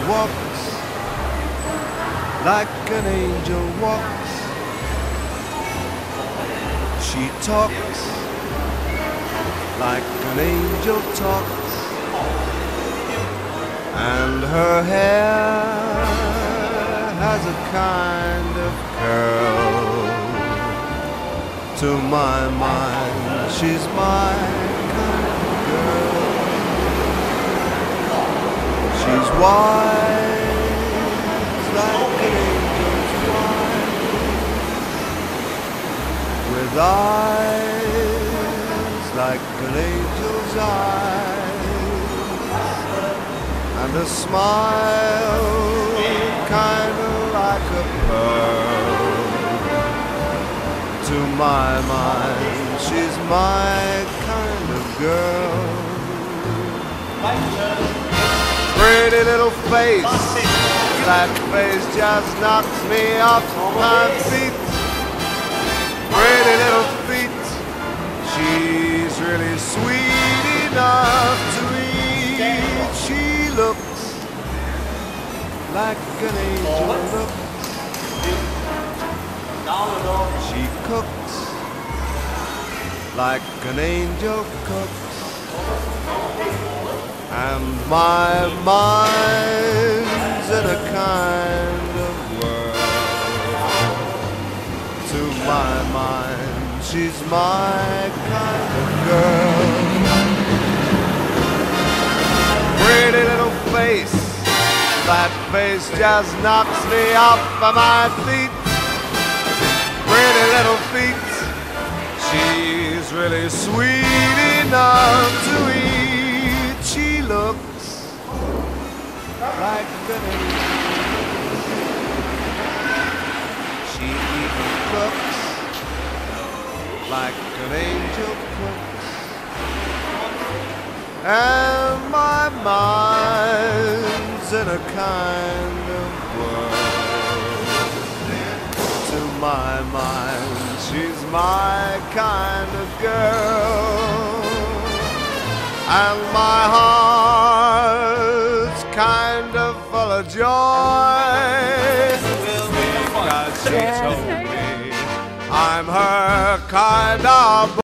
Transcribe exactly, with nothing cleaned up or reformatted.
walks like an angel walks. She talks like an angel talks, and her hair has a kind of curl. To my mind, she's my kind of girl. She's wise like an angel's wise, with eyes like an angel's eyes, and a smile kind of like a pearl. To my mind, she's my kind of girl. Pretty little face, that face just knocks me off my feet. Pretty little feet, she's really sweet enough to eat. She looks like an angel looks. She cooks like an angel cooks, and my mind's in a kind of world. To my mind, she's my kind of girl. Pretty little face, that face just knocks me off of my feet. Pretty little feet, she's really sweet enough to eat. She looks like an angel. She even cooks like an angel cooks, and my mind's in a kind of world. To my mind, she's my kind of girl, and my heart's kind of full of joy, because she told me I'm her kind of